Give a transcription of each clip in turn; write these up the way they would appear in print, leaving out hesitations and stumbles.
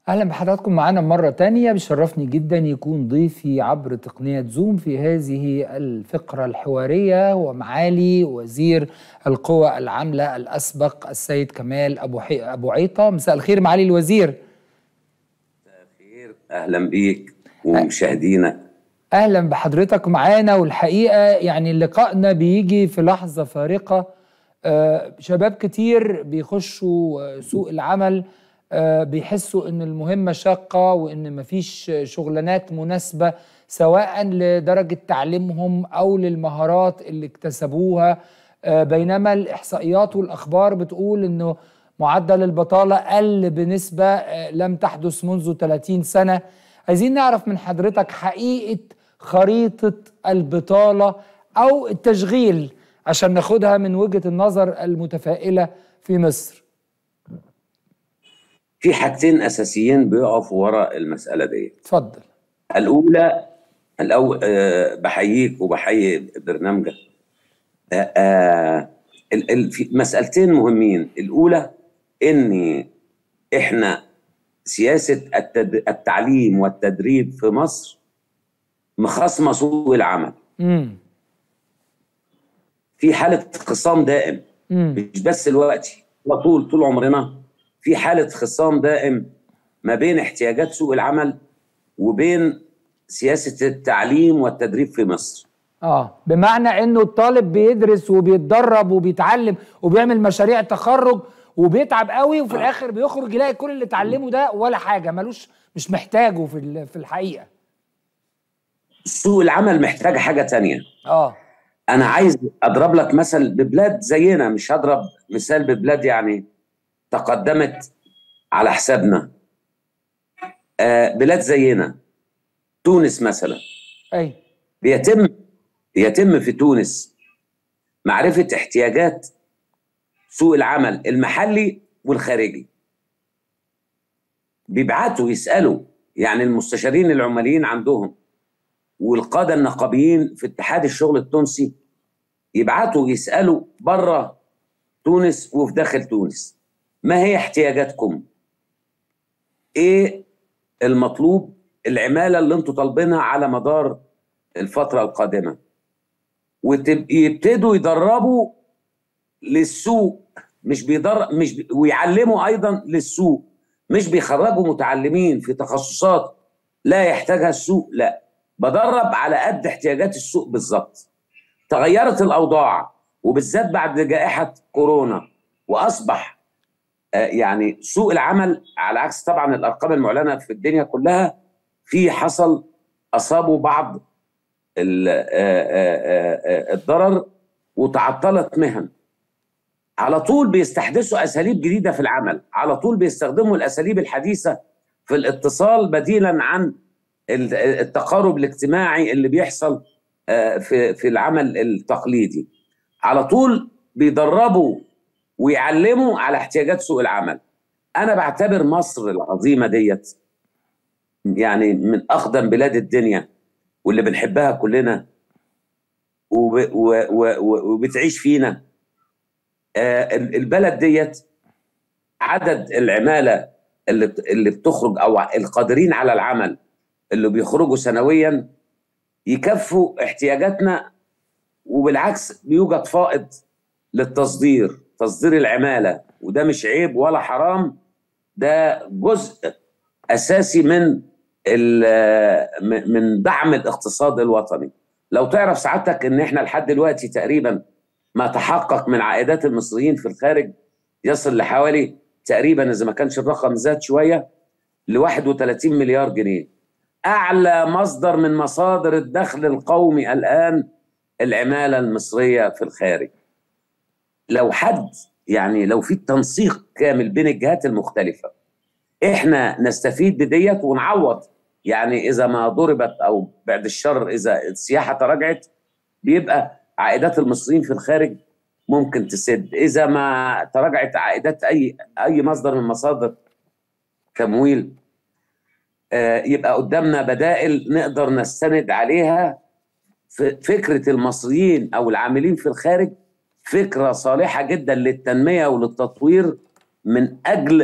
أهلا بحضراتكم معانا مرة تانية. بيشرفني جدا يكون ضيفي عبر تقنية زوم في هذه الفقرة الحوارية ومعالي وزير القوى العاملة الأسبق السيد كمال أبو عيطة. مساء الخير معالي الوزير. مساء الخير، أهلا بيك ومشاهدينا. أهلا بحضرتك معانا. والحقيقة يعني لقائنا بيجي في لحظة فارقة. شباب كتير بيخشوا سوق العمل بيحسوا ان المهمة شاقة وان مفيش شغلانات مناسبة سواء لدرجة تعليمهم او للمهارات اللي اكتسبوها. بينما الاحصائيات والاخبار بتقول انه معدل البطالة قل بنسبة لم تحدث منذ 30 سنة. عايزين نعرف من حضرتك حقيقة خريطة البطالة او التشغيل عشان ناخدها من وجهة النظر المتفائلة في مصر. في حاجتين أساسيين بيقفوا وراء المسألة دي. اتفضل. الأولى بحييك وبحيي برنامجك. في مسألتين مهمين. الأولى إن إحنا سياسة التعليم والتدريب في مصر مخاصمة سوق العمل. في حالة خصام دائم، مش بس دلوقتي، طول عمرنا في حالة خصام دائم ما بين احتياجات سوق العمل وبين سياسة التعليم والتدريب في مصر. بمعنى انه الطالب بيدرس وبيتدرب وبيتعلم وبيعمل مشاريع تخرج وبيتعب قوي وفي الاخر بيخرج يلاقي كل اللي اتعلمه ده ولا حاجة، مش محتاجه في الحقيقة. سوق العمل محتاج حاجة تانية. أنا عايز أضرب لك مثل ببلاد زينا، مش هضرب مثال ببلاد يعني تقدمت على حسابنا. بلاد زينا، تونس مثلا. بيتم في تونس معرفة احتياجات سوق العمل المحلي والخارجي. بيبعتوا يسألوا يعني المستشارين العماليين عندهم والقادة النقابيين في اتحاد الشغل التونسي، يبعتوا يسألوا بره تونس وفي داخل تونس: ما هي احتياجاتكم؟ ايه المطلوب؟ العمالة اللي انتوا طالبينها على مدار الفترة القادمة. ويبتدوا يدربوا للسوق، ويعلموا ايضا للسوق. مش بيخرجوا متعلمين في تخصصات لا يحتاجها السوق، لا، بدرب على قد احتياجات السوق بالظبط. تغيرت الأوضاع وبالذات بعد جائحة كورونا، وأصبح يعني سوق العمل على عكس طبعا الأرقام المعلنة في الدنيا كلها، أصابوا بعض الضرر وتعطلت مهن. على طول بيستحدثوا أساليب جديدة في العمل، على طول بيستخدموا الأساليب الحديثة في الاتصال بديلا عن التقارب الاجتماعي اللي بيحصل في العمل التقليدي. على طول بيدربوا ويعلموا على احتياجات سوق العمل. أنا بعتبر مصر العظيمة ديت يعني من أقدم بلاد الدنيا واللي بنحبها كلنا وبتعيش فينا. البلد ديت عدد العمالة اللي بتخرج أو القادرين على العمل اللي بيخرجوا سنويا يكفوا احتياجاتنا، وبالعكس بيوجد فائض للتصدير، تصدير العمالة، وده مش عيب ولا حرام، ده جزء أساسي من دعم الاقتصاد الوطني. لو تعرف سعادتك ان احنا لحد دلوقتي تقريبا ما تحقق من عائدات المصريين في الخارج يصل لحوالي تقريبا، اذا ما كانش الرقم زاد شوية، ل 31 مليار جنيه. أعلى مصدر من مصادر الدخل القومي الآن العمالة المصرية في الخارج. لو لو في تنسيق كامل بين الجهات المختلفة، إحنا نستفيد بديت ونعوض. يعني إذا ما ضربت أو بعد الشر إذا السياحة تراجعت، بيبقى عائدات المصريين في الخارج ممكن تسد. إذا ما تراجعت عائدات أي مصدر من مصادر تمويل، يبقى قدامنا بدائل نقدر نستند عليها. فكرة المصريين أو العاملين في الخارج فكرة صالحة جدا للتنمية وللتطوير من أجل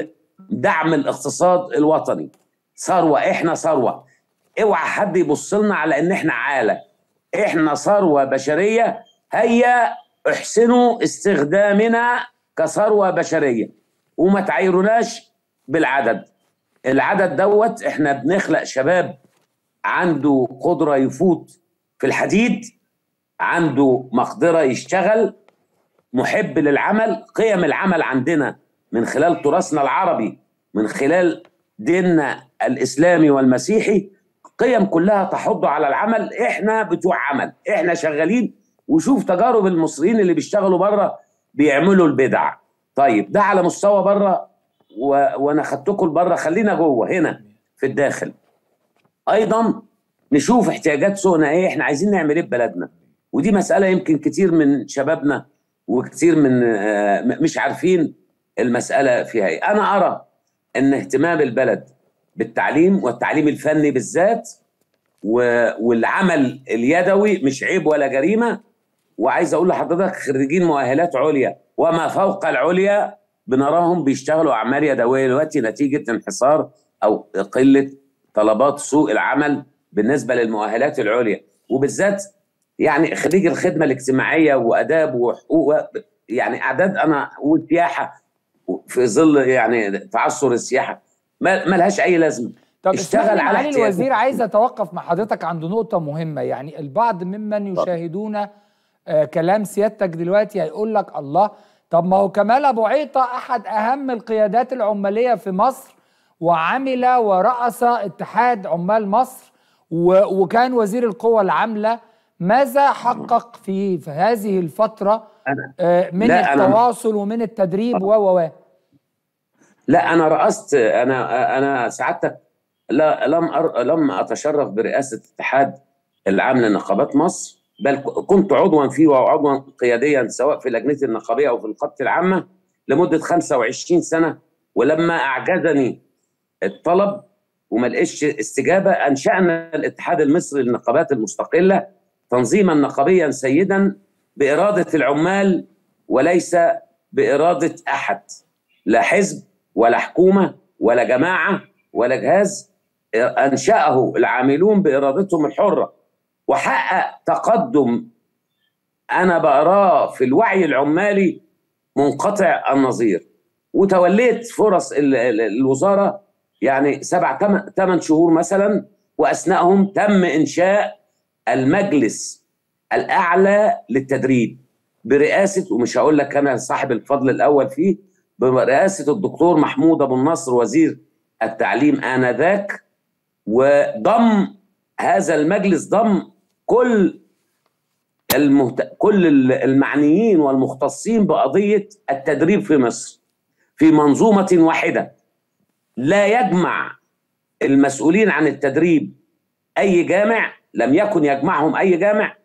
دعم الاقتصاد الوطني. ثروة، احنا ثروة، اوعى حد يبص لنا على ان احنا عالة، احنا ثروة بشرية، هيا احسنوا استخدامنا كثروة بشرية وما تعايروناش بالعدد. العدد دوت احنا بنخلق شباب عنده قدرة يفوت في الحديد، عنده مقدرة يشتغل، محب للعمل. قيم العمل عندنا من خلال تراثنا العربي، من خلال ديننا الإسلامي والمسيحي، قيم كلها تحض على العمل. احنا بتوع عمل، احنا شغالين. وشوف تجارب المصريين اللي بيشتغلوا بره بيعملوا البدع. طيب ده على مستوى بره، وانا خدتكم لبره، خلينا جوه هنا في الداخل ايضا نشوف احتياجات سوقنا ايه، احنا عايزين نعمل ايه ببلدنا. ودي مسألة يمكن كتير من شبابنا وكتير من مش عارفين المسألة فيها ايه. انا ارى ان اهتمام البلد بالتعليم والتعليم الفني بالذات والعمل اليدوي مش عيب ولا جريمة. وعايز اقول لحضرتك خريجين مؤهلات عليا وما فوق العليا بنراهم بيشتغلوا اعمال يدويه دلوقتي نتيجه انحصار او قله طلبات سوق العمل بالنسبه للمؤهلات العليا، وبالذات يعني خريج الخدمه الاجتماعيه واداب وحقوق، يعني اعداد انا والسياحه في ظل يعني تعثر السياحه ما لهاش اي لازمه. طب اشتغل على معالي الوزير، عايز اتوقف مع حضرتك عند نقطه مهمه. يعني البعض ممن يشاهدون كلام سيادتك دلوقتي هيقول لك الله، طب ما هو كمال ابو عيطه احد اهم القيادات العماليه في مصر، وعمل ورأس اتحاد عمال مصر، وكان وزير القوى العامله. ماذا حقق في هذه الفتره من التواصل ومن التدريب لا انا رأست، انا سعادتك لم اتشرف برئاسه اتحاد العام لنقابات مصر، بل كنت عضوا فيه وعضوا قياديا سواء في لجنه النقابيه او في النقابه العامه لمده 25 سنه. ولما اعجزني الطلب وما لقيتش استجابه، انشانا الاتحاد المصري للنقابات المستقله، تنظيما نقابيا سيدا باراده العمال وليس باراده احد، لا حزب ولا حكومه ولا جماعه ولا جهاز، انشاه العاملون بارادتهم الحره، وحقق تقدم أنا بقراه في الوعي العمالي منقطع النظير. وتوليت فرص الوزارة يعني 7-8 شهور مثلا، وأثناءهم تم إنشاء المجلس الأعلى للتدريب برئاسة، ومش هقول لك أنا صاحب الفضل الأول فيه، برئاسة الدكتور محمود أبو النصر وزير التعليم آنذاك. وضم هذا المجلس كل المعنيين والمختصين بقضية التدريب في مصر في منظومة واحدة، لا يجمع المسؤولين عن التدريب أي جامع، لم يكن يجمعهم أي جامع.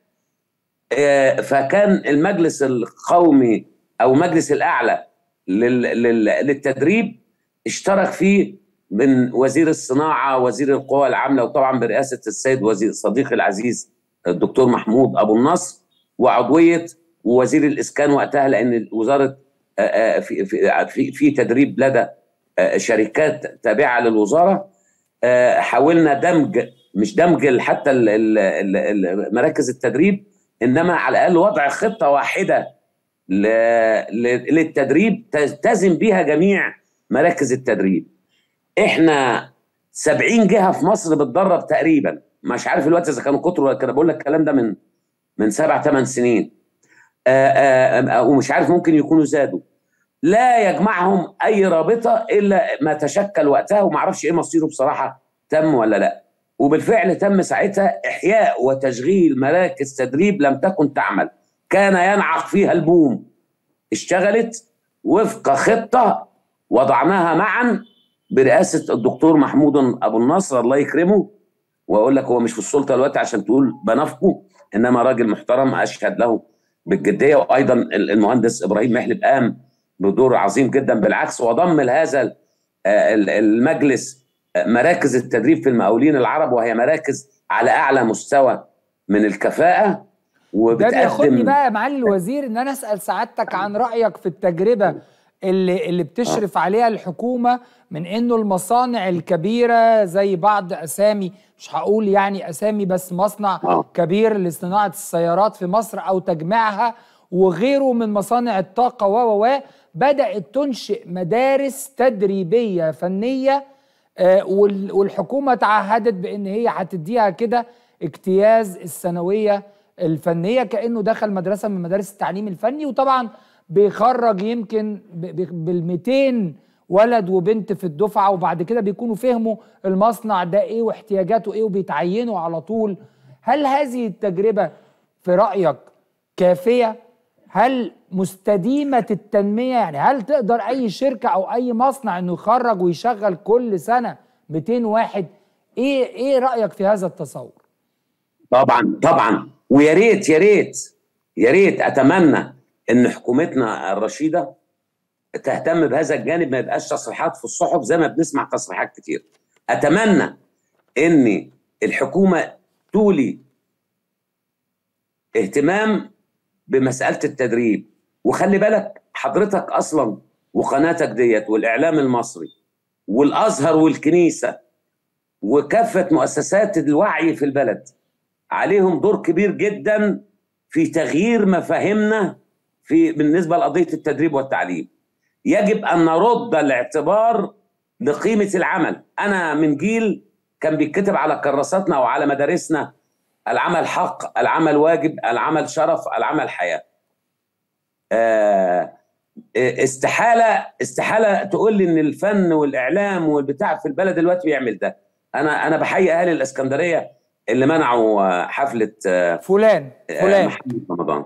فكان المجلس القومي أو مجلس الأعلى للتدريب اشترك فيه من وزير الصناعة، وزير القوى العاملة، وطبعا برئاسة السيد وزير صديقي العزيز الدكتور محمود أبو النصر، وعضوية وزير الإسكان وقتها، لأن وزارة في تدريب لدى شركات تابعة للوزارة. حاولنا دمج، مش دمج حتى مراكز التدريب، إنما على الأقل وضع خطة واحدة للتدريب تلتزم بها جميع مراكز التدريب. احنا 70 جهة في مصر بتدرب تقريبا، مش عارف الوقت اذا كانوا كتر ولا كده، بقول لك الكلام ده من 7-8 سنين، ومش عارف ممكن يكونوا زادوا. لا يجمعهم اي رابطه الا ما تشكل وقتها، وما اعرفش ايه مصيره بصراحه، تم ولا لا. وبالفعل تم ساعتها احياء وتشغيل مراكز تدريب لم تكن تعمل، كان ينعق فيها البوم. اشتغلت وفق خطه وضعناها معا برئاسه الدكتور محمود ابو النصر الله يكرمه. واقول لك هو مش في السلطه دلوقتي عشان تقول بنافقه، انما راجل محترم اشهد له بالجديه. وايضا المهندس ابراهيم محلب قام بدور عظيم جدا بالعكس، وضم لهذا المجلس مراكز التدريب في المقاولين العرب، وهي مراكز على اعلى مستوى من الكفاءه وبتقدم. ده بياخدني بقى يا معالي الوزير ان انا اسال سعادتك عن رايك في التجربه اللي بتشرف عليها الحكومة، من انه المصانع الكبيرة زي بعض اسامي، مش هقول يعني اسامي، بس مصنع كبير لصناعة السيارات في مصر او تجميعها وغيره من مصانع الطاقة بدأت تنشئ مدارس تدريبية فنية، والحكومة تعهدت بان هي هتديها كده اجتياز الثانوية الفنية كأنه دخل مدرسة من مدارس التعليم الفني. وطبعا بيخرج يمكن بال200 ولد وبنت في الدفعة، وبعد كده بيكونوا فهموا المصنع ده ايه واحتياجاته ايه وبيتعينوا على طول. هل هذه التجربة في رأيك كافية؟ هل مستديمة التنمية؟ يعني هل تقدر أي شركة أو أي مصنع إنه يخرج ويشغل كل سنة 200 واحد؟ إيه رأيك في هذا التصور؟ طبعا طبعا، ويا ريت يا ريت يا ريت أتمنى إن حكومتنا الرشيدة تهتم بهذا الجانب، ما يبقاش تصريحات في الصحف زي ما بنسمع تصريحات كتير. أتمنى إن الحكومة تولي اهتمام بمسألة التدريب. وخلي بالك حضرتك أصلا وقناتك ديت والإعلام المصري والأزهر والكنيسة وكافة مؤسسات الوعي في البلد عليهم دور كبير جدا في تغيير مفاهيمنا بالنسبة لقضية التدريب والتعليم. يجب أن نرد الاعتبار لقيمة العمل. أنا من جيل كان بيتكتب على كراساتنا وعلى مدارسنا: العمل حق، العمل واجب، العمل شرف، العمل حياة. استحالة تقول لي ان الفن والاعلام والبتاع في البلد دلوقتي بيعمل ده. انا بحيي اهل الاسكندريه اللي منعوا حفله فلان محمد رمضان.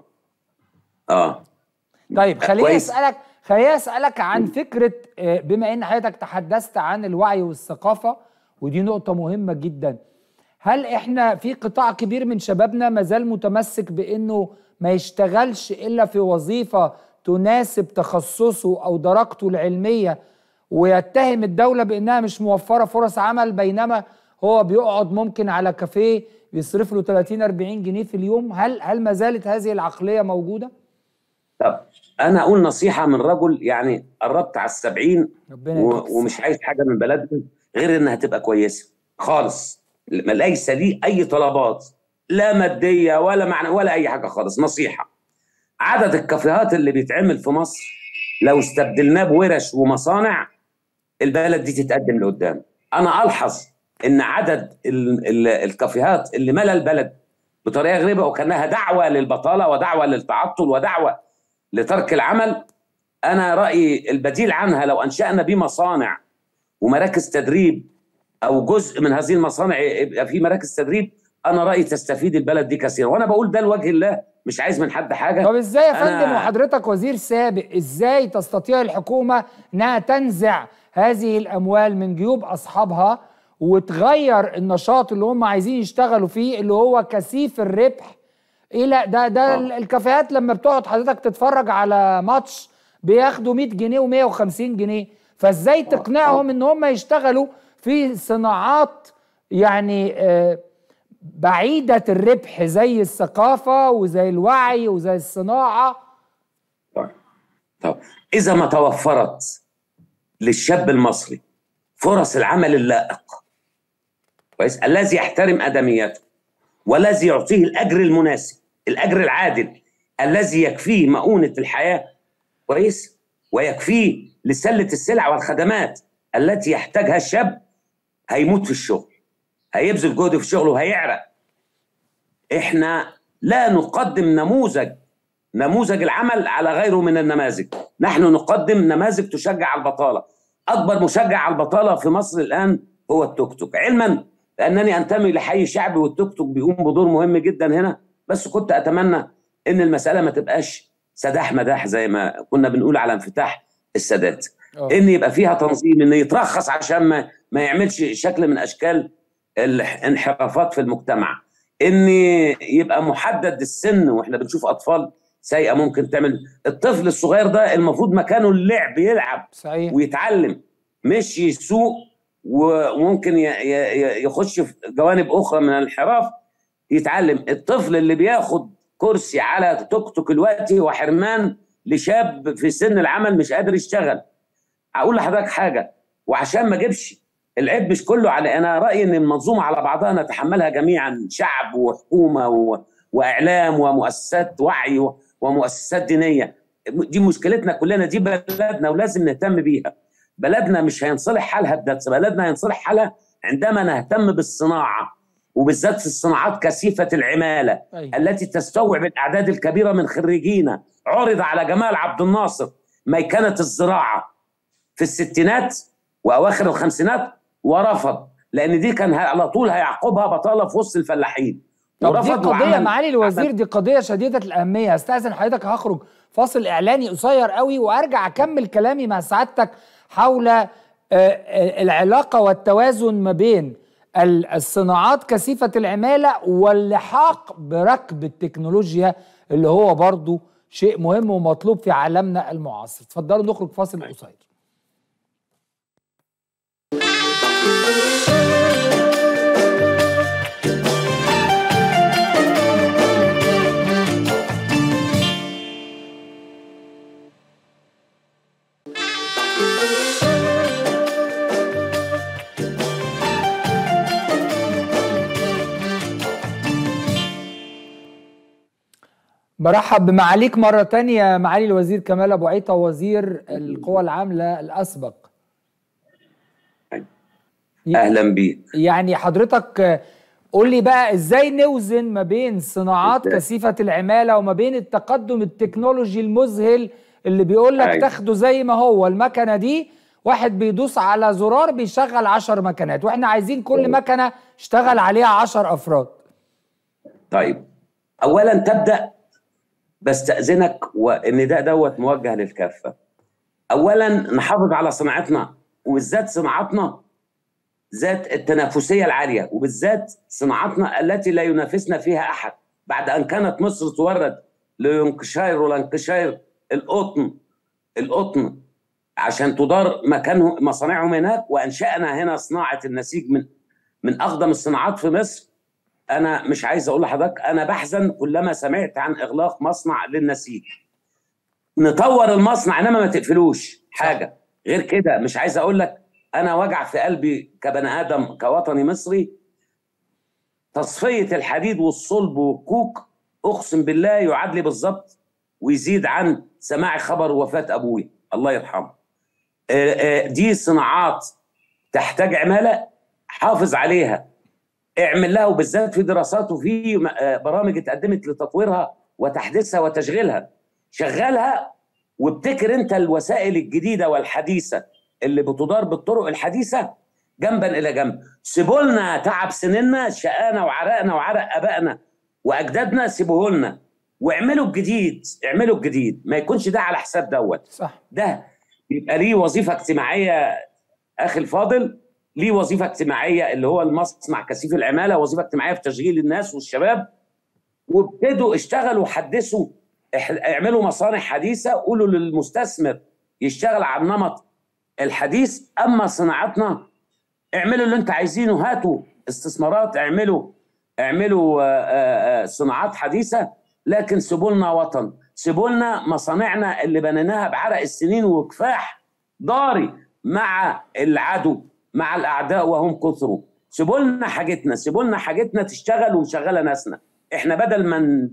طيب خليني اسالك عن فكره، بما ان حضرتك تحدثت عن الوعي والثقافه ودي نقطه مهمه جدا، هل احنا في قطاع كبير من شبابنا مازال متمسك بانه ما يشتغلش الا في وظيفه تناسب تخصصه او درجته العلميه، ويتهم الدوله بانها مش موفره فرص عمل، بينما هو بيقعد ممكن على كافيه بيصرف له 30 40 جنيه في اليوم؟ هل ما زالت هذه العقليه موجوده؟ طب انا اقول نصيحه من رجل يعني قربت على ال70 ومش عايز حاجه من بلدنا غير انها تبقى كويسه خالص، ليس لي اي طلبات لا ماديه ولا معنى ولا اي حاجه خالص. نصيحه: عدد الكافيهات اللي بيتعمل في مصر لو استبدلناه بورش ومصانع البلد دي تتقدم لقدام. انا الحظ ان عدد الكافيهات اللي ملا البلد بطريقه غريبه وكانها دعوه للبطاله ودعوه للتعطل ودعوه لترك العمل، انا رايي البديل عنها لو انشانا بيه مصانع ومراكز تدريب، او جزء من هذه المصانع يبقى في مراكز تدريب، انا رايي تستفيد البلد دي كثيرا. وانا بقول ده لوجه الله، مش عايز من حد حاجه. طب ازاي يا فندم وحضرتك وزير سابق، ازاي تستطيع الحكومه انها تنزع هذه الاموال من جيوب اصحابها وتغير النشاط اللي هم عايزين يشتغلوا فيه اللي هو كثيف الربح الى ده الكافيهات لما بتقعد حضرتك تتفرج على ماتش بياخدوا 100 جنيه و150 جنيه، فازاي تقنعهم ان هم يشتغلوا في صناعات يعني بعيدة الربح زي الثقافة وزي الوعي وزي الصناعة؟ طب إذا ما توفرت للشاب المصري فرص العمل اللائق كويس الذي يحترم آدميته والذي يعطيه الأجر المناسب، الأجر العادل الذي يكفيه مؤونة الحياة كويس ويكفيه لسلة السلع والخدمات التي يحتاجها الشاب، هيموت في الشغل، هيبذل جهده في الشغل وهيعرق. احنا لا نقدم نموذج العمل على غيره من النماذج، نحن نقدم نماذج تشجع البطالة. أكبر مشجع على البطالة في مصر الآن هو التوك توك، علما بأنني أنتمي لحي شعبي والتوك توك بيقوم بدور مهم جدا هنا، بس كنت أتمنى إن المسألة ما تبقاش سداح مداح زي ما كنا بنقول على انفتاح السادات، إن يبقى فيها تنظيم، إن يترخص عشان ما يعملش شكل من أشكال الانحرافات في المجتمع، إن يبقى محدد السن. وإحنا بنشوف أطفال سيئة ممكن تعمل. الطفل الصغير ده المفروض مكانه اللعب، يلعب صحيح ويتعلم، مش يسوق وممكن يخش في جوانب أخرى من الانحراف يتعلم. الطفل اللي بياخد كرسي على توك توك دلوقتي هو حرمان لشاب في سن العمل مش قادر يشتغل. اقول لحضرتك حاجه، وعشان ما اجيبش العيب مش كله على، انا رايي ان المنظومه على بعضها نتحملها جميعا، شعب وحكومه واعلام ومؤسسات وعي ومؤسسات دينيه. دي مشكلتنا كلنا، دي بلدنا ولازم نهتم بيها. بلدنا مش هينصلح حالها بس بلدنا هينصلح حالها عندما نهتم بالصناعه، وبالذات الصناعات كثيفه العماله التي تستوعب الاعداد الكبيره من خريجينا. عرض على جمال عبد الناصر ميكنه الزراعه في الستينات واواخر الخمسينات ورفض، لان دي كان على طول هيعقبها بطاله في وسط الفلاحين. طب دي قضيه معالي الوزير، دي قضيه شديده الاهميه. استاذن حضرتك هخرج فاصل اعلاني قصير قوي وارجع اكمل كلامي مع سعادتك حول العلاقه والتوازن ما بين الصناعات كثيفه العماله واللحاق بركب التكنولوجيا اللي هو برضو شيء مهم ومطلوب في عالمنا المعاصر. اتفضلوا نخرج فاصل قصير. برحب بمعاليك مرة تانية معالي الوزير كمال أبو عيطة وزير القوى العاملة الأسبق. أهلا بيك. يعني حضرتك قول لي بقى إزاي نوزن ما بين صناعات كثيفة العمالة وما بين التقدم التكنولوجي المذهل اللي بيقول لك تاخده زي ما هو، المكنة دي واحد بيدوس على زرار بيشغل 10 مكنات، واحنا عايزين كل مكنة اشتغل عليها 10 أفراد. طيب، أولا تبدأ بستأذنك والنداء دوت موجه للكافة. أولا نحافظ على صناعتنا، وبالذات صناعتنا ذات التنافسية العالية، وبالذات صناعتنا التي لا ينافسنا فيها أحد. بعد أن كانت مصر تورد ليونكشاير ولانكشاير القطن عشان تدار مكانه مصانعهم هناك، وأنشأنا هنا صناعة النسيج من أقدم الصناعات في مصر. أنا مش عايز أقول لحضرتك أنا بحزن كلما سمعت عن إغلاق مصنع للنسيج. نطور المصنع إنما ما تقفلوش حاجة غير كده. مش عايز أقول لك أنا وجع في قلبي كبني آدم كوطني مصري. تصفية الحديد والصلب والكوك أقسم بالله يعادلي بالظبط ويزيد عن سماع خبر وفاة أبوي الله يرحمه. دي صناعات تحتاج عمالة، حافظ عليها، اعمل لها، وبالذات في دراسات وفي برامج اتقدمت لتطويرها وتحديثها وتشغيلها. شغلها وابتكر انت الوسائل الجديده والحديثه اللي بتدار بالطرق الحديثه جنبا الى جنب. سيبوا لنا تعب سننا، شقانا وعرقنا وعرق ابائنا واجدادنا، سيبوه لنا واعملوا الجديد. اعملوا الجديد، ما يكونش ده على حساب دوت. صح. ده يبقى ليه وظيفه اجتماعيه اخي الفاضل، ليه وظيفه اجتماعيه اللي هو المصنع كثيف العماله، وظيفه اجتماعيه في تشغيل الناس والشباب. وابتدوا اشتغلوا وحدثوا، اعملوا مصانع حديثه، قولوا للمستثمر يشتغل على النمط الحديث. اما صناعتنا اعملوا اللي انت عايزينه، هاتوا استثمارات، اعملوا صناعات حديثه، لكن سيبوا لنا وطن، سيبوا لنا مصانعنا اللي بنيناها بعرق السنين وكفاح ضاري مع العدو مع الاعداء وهم كثروا. سيبوا لنا حاجتنا، سيبوا لنا حاجتنا تشتغل ومشغله ناسنا. احنا بدل ما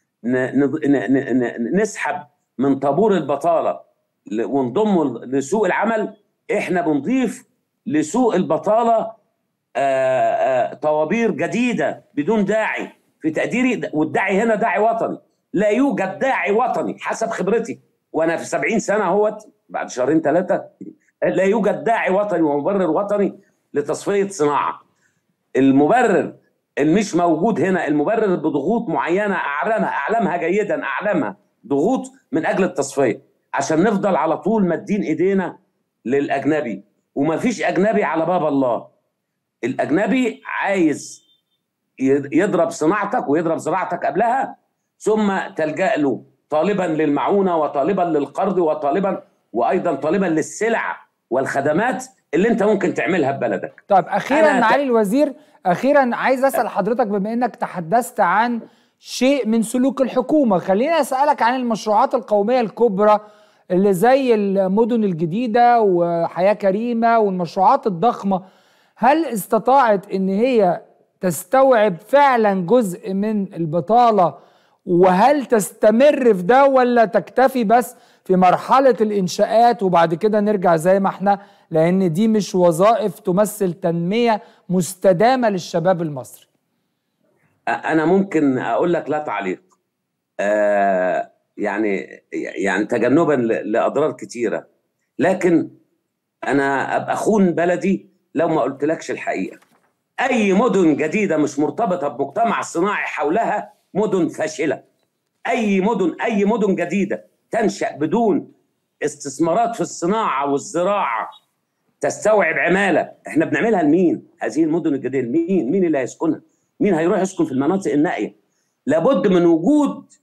نسحب من طابور البطاله ونضم لسوق العمل، احنا بنضيف لسوق البطاله طوابير جديده بدون داعي في تقديري. والداعي هنا داعي وطني. لا يوجد داعي وطني حسب خبرتي وانا في 70 سنه اهوت بعد شهرين ثلاثه، لا يوجد داعي وطني ومبرر وطني لتصفيه صناعه. المبرر المش موجود هنا، المبرر بضغوط معينه اعلمها جيدا، اعلمها ضغوط من اجل التصفيه عشان نفضل على طول مادين ايدينا للاجنبي. ومفيش اجنبي على باب الله. الاجنبي عايز يضرب صناعتك ويضرب زراعتك قبلها، ثم تلجأ له طالبا للمعونه وطالبا للقرض وطالبا وايضا طالبا للسلع والخدمات اللي انت ممكن تعملها ببلدك. طيب اخيرا معالي الوزير، اخيرا عايز اسال حضرتك بما انك تحدثت عن شيء من سلوك الحكومة. خليني أسألك عن المشروعات القومية الكبرى اللي زي المدن الجديدة وحياة كريمة والمشروعات الضخمة، هل استطاعت إن هي تستوعب فعلا جزء من البطالة؟ وهل تستمر في ده ولا تكتفي بس في مرحلة الإنشاءات وبعد كده نرجع زي ما احنا، لأن دي مش وظائف تمثل تنمية مستدامة للشباب المصري؟ انا ممكن اقول لك لا تعليق. يعني تجنبا لاضرار كتيره، لكن انا ابقى خون بلدي لو ما قلتلكش الحقيقه. اي مدن جديده مش مرتبطه بمجتمع صناعي حولها مدن فاشله. اي مدن جديده تنشا بدون استثمارات في الصناعه والزراعه تستوعب عماله، احنا بنعملها لمين؟ هذه المدن الجديده مين اللي هيسكنها؟ مين هيروح يسكن في المناطق النائيه؟ لابد من وجود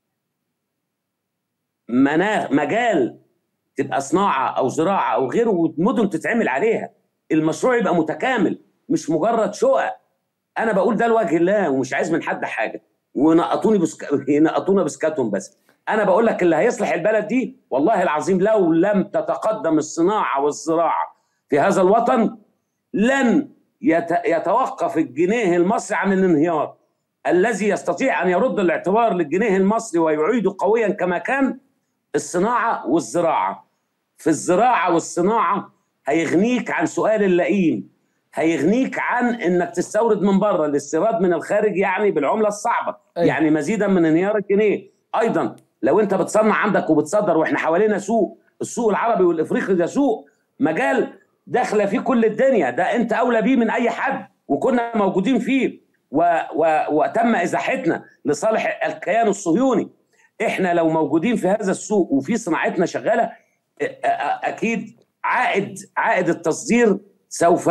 مجال تبقى صناعه او زراعه او غيره ومدن تتعمل عليها. المشروع يبقى متكامل مش مجرد شقق. انا بقول ده لوجه الله ومش عايز من حد حاجه، ينقطونا بسكاتهم. بس انا بقول لك اللي هيصلح البلد دي والله العظيم لو لم تتقدم الصناعه والزراعه في هذا الوطن لن يتوقف الجنيه المصري عن الانهيار. الذي يستطيع ان يرد الاعتبار للجنيه المصري ويعيده قويا كما كان الصناعه والزراعه. في الزراعه والصناعه هيغنيك عن سؤال اللئيم، هيغنيك عن انك تستورد من بره. الاستيراد من الخارج يعني بالعمله الصعبه، يعني مزيدا من انهيار الجنيه. ايضا لو انت بتصنع عندك وبتصدر، واحنا حوالينا السوق العربي والافريقي ده سوق مجال داخله فيه كل الدنيا، ده انت اولى بيه من اي حد، وكنا موجودين فيه وتم ازاحتنا لصالح الكيان الصهيوني. احنا لو موجودين في هذا السوق وفي صناعتنا شغاله، اكيد عائد التصدير سوف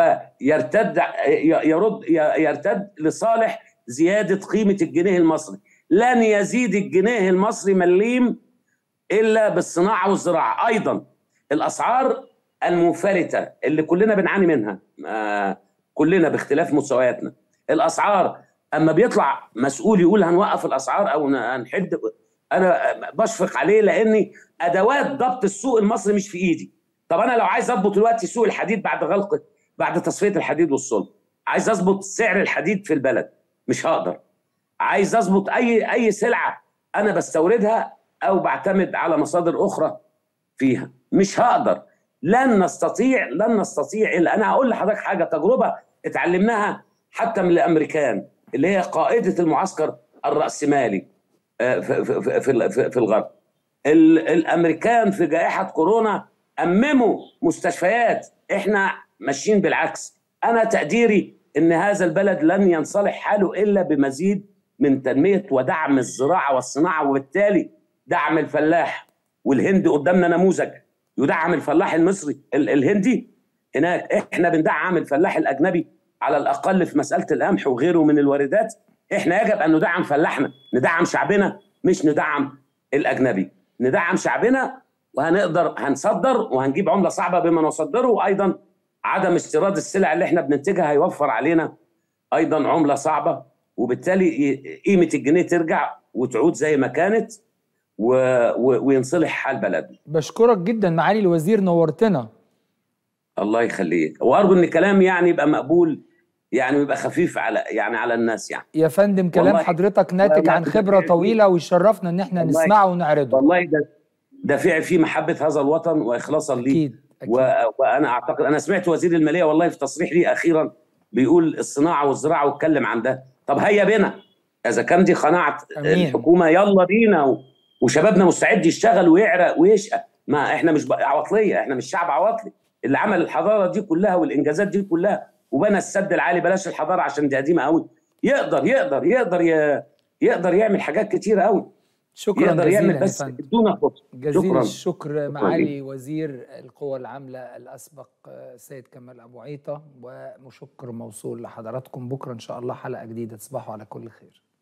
يرتد لصالح زياده قيمه الجنيه المصري. لن يزيد الجنيه المصري مليم الا بالصناعه والزراعه. ايضا الاسعار المنفلته اللي كلنا بنعاني منها، كلنا باختلاف مستوياتنا. الاسعار اما بيطلع مسؤول يقول هنوقف الاسعار او هنحد، انا بشفق عليه، لاني ادوات ضبط السوق المصري مش في ايدي. طب انا لو عايز اضبط دلوقتي سوق الحديد بعد تصفيه الحديد والصلب، عايز اضبط سعر الحديد في البلد، مش هقدر. عايز اضبط اي سلعه انا بستوردها او بعتمد على مصادر اخرى فيها، مش هقدر. لن نستطيع الا انا هقول لحضرتك حاجه، تجربه اتعلمناها حتى من الامريكان اللي هي قائده المعسكر الراسمالي في الغرب. الامريكان في جائحه كورونا امموا مستشفيات، احنا ماشيين بالعكس. انا تقديري ان هذا البلد لن ينصلح حاله الا بمزيد من تنميه ودعم الزراعه والصناعه، وبالتالي دعم الفلاح. والهند قدامنا نموذج يدعم الفلاح المصري الهندي. هناك احنا بندعم الفلاح الاجنبي على الاقل في مساله القمح وغيره من الواردات. احنا يجب ان ندعم فلاحنا، ندعم شعبنا، مش ندعم الاجنبي. ندعم شعبنا هنصدر وهنجيب عمله صعبه بما نصدره، وايضا عدم استيراد السلع اللي احنا بننتجها هيوفر علينا ايضا عمله صعبه، وبالتالي قيمه الجنيه ترجع وتعود زي ما كانت وينصلح حال بلدنا. بشكرك جدا معالي الوزير، نورتنا. الله يخليك، وارجو ان كلامي يعني يبقى مقبول، يعني يبقى خفيف على الناس يعني. يا فندم كلام حضرتك ناتج عن خبرة طويلة ويشرفنا ان احنا نسمعه ونعرضه. والله ده فعل فيه محبة هذا الوطن واخلاصا ليه. أكيد. وانا اعتقد انا سمعت وزير المالية والله في تصريح ليه اخيرا بيقول الصناعة والزراعة واتكلم عن ده. طب هيا بنا، اذا كان دي قناعة الحكومة يلا بينا، وشبابنا مستعد يشتغل ويعرق ويشقى. ما احنا مش عواطلية، احنا مش شعب عواطلي. اللي عمل الحضارة دي كلها والانجازات دي كلها وبنى السد العالي، بلاش الحضارة عشان دي قديمة قوي، يقدر يعمل حاجات كتيرة قوي. شكرا يقدر جزيلا يعمل، بس ادونا فرصة. جزيل الشكر معالي وزير القوى العاملة الأسبق سيد كمال أبو عيطة، وشكر موصول لحضراتكم. بكرة إن شاء الله حلقة جديدة، تصبحوا على كل خير.